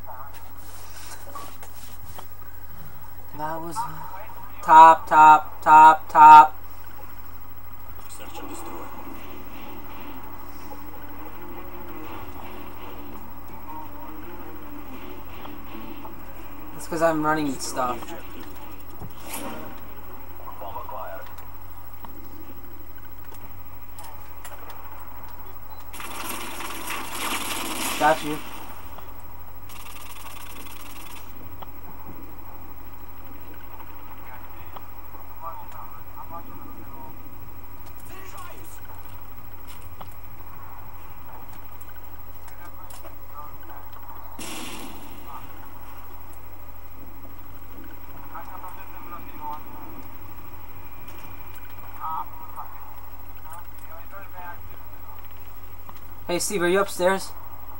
That was top. Search and destroy. That's because I'm running stuff. Got you. Hey Steve, are you upstairs?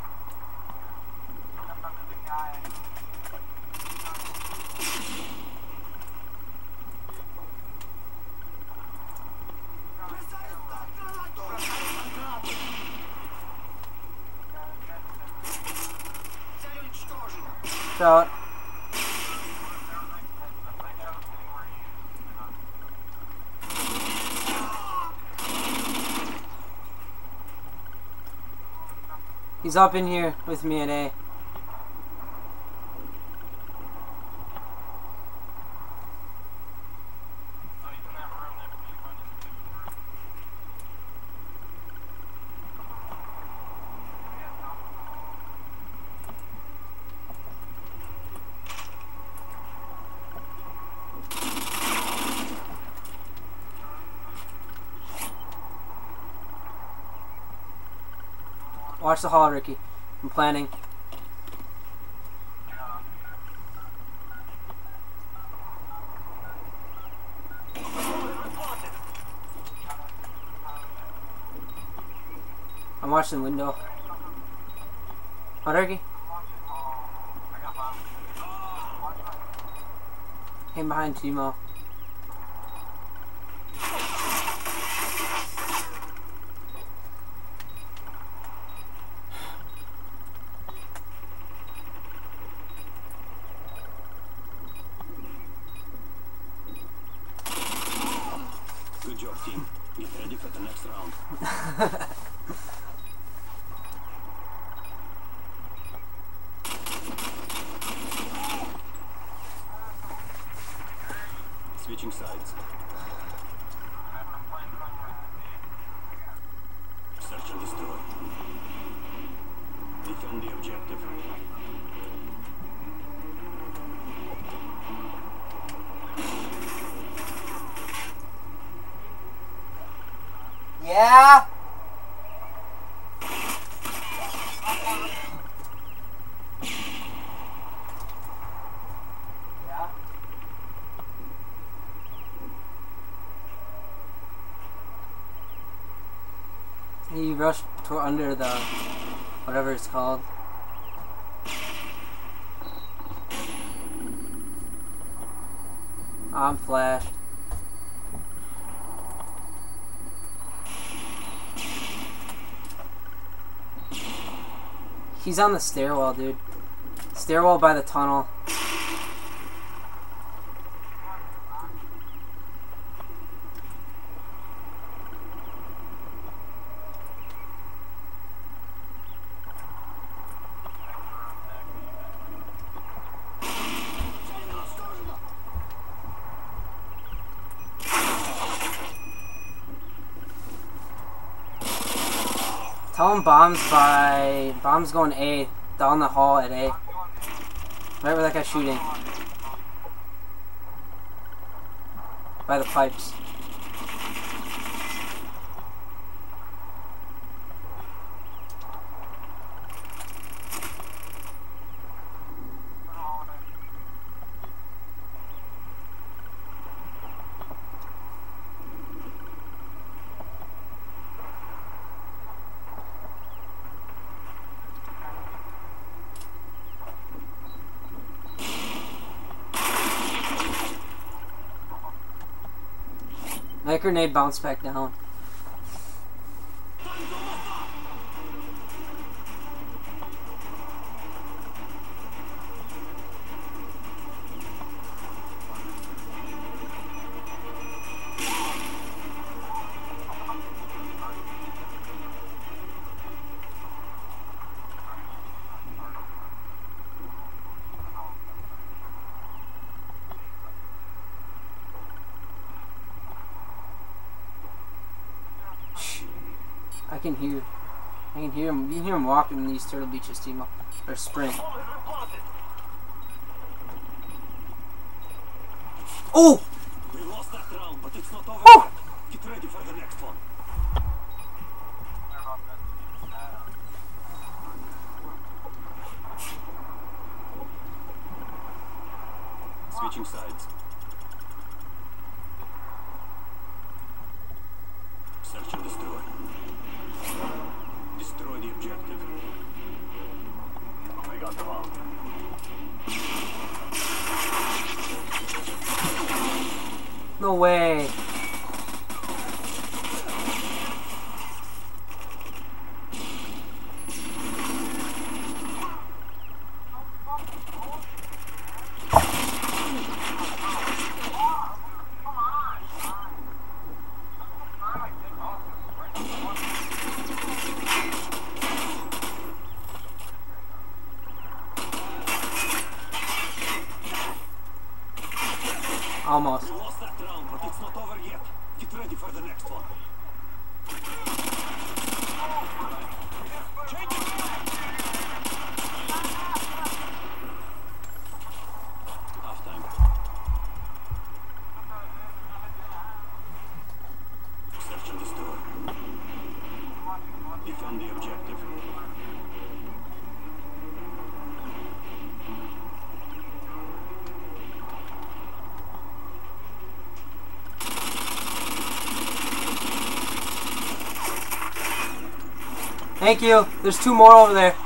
Out. He's up in here with me at A. Watch the hall, Ricky. I'm planning. I'm watching the window. What, Ricky? Came behind Timo. Good job, team. Get ready for the next round. Switching sides. Search and destroy. Defend the objective. Yeah. He rushed to under the whatever it's called. I'm flashed. He's on the stairwell, dude. Stairwell by the tunnel. Tell him bombs going A, down the hall at A. Right where that guy's shooting. By the pipes. That grenade bounced back down. can hear him. You can hear him walking in these turtle beaches, Timo. Or sprint. Oh! We lost that round, but it's not over. Oh! Get ready for the next one. Switching sides. Search and destroy. Destroy the objective. We got the bomb. No way. Almost. We lost that round, but it's not over yet. Get ready for the next one. Half time. Search and destroy. Defend the objective. Thank you. There's 2 more over there.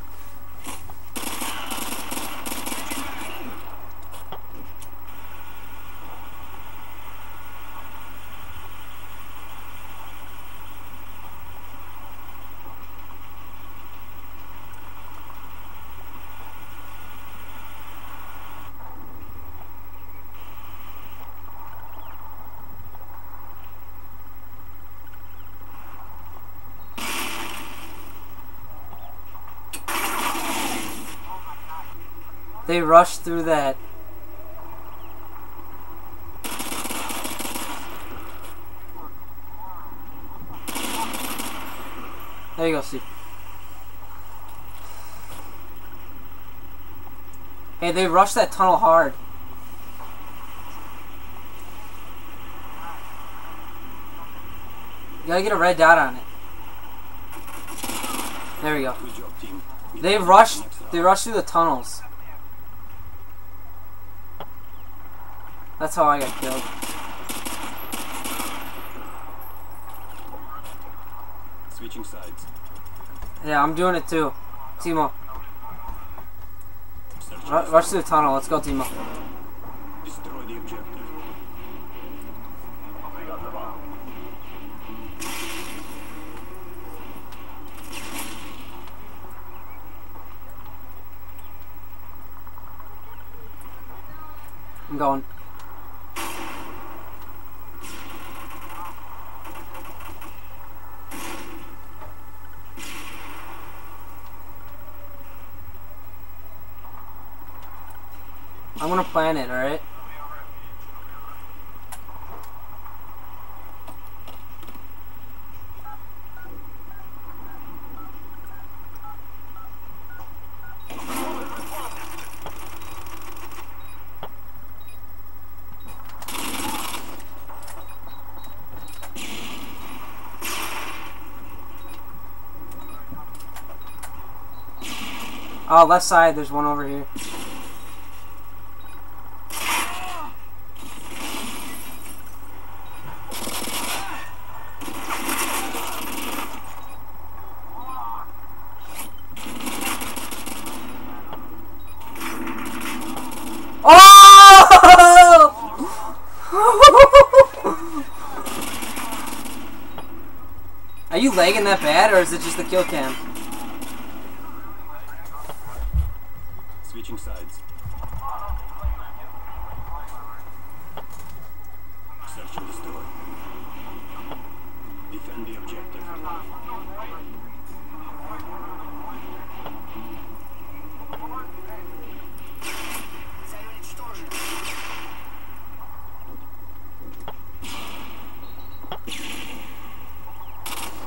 They rushed through that. There you go, Steve. Hey, they rushed that tunnel hard. You gotta get a red dot on it. There we go. Good job, team. They rushed through the tunnels. That's how I got killed. Switching sides. Yeah, I'm doing it too. Timo. Search and Rush through the tunnel. Let's go, Timo. destroy the objective. We got the bomb. I'm going. I'm gonna plan it, alright? Oh, left side, there's one over here. Are you lagging that bad, or is it just the kill cam? Switching sides. Search and destroy. Defend the objective.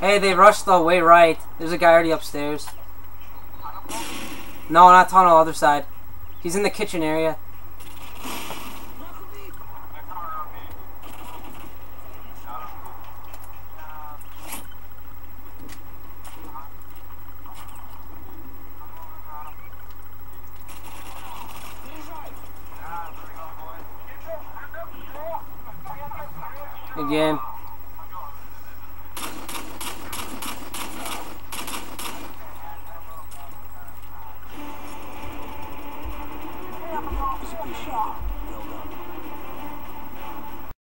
Hey, they rushed the way right. There's a guy already upstairs. No, not tunnel, other side. He's in the kitchen area. Again. Is appreciated.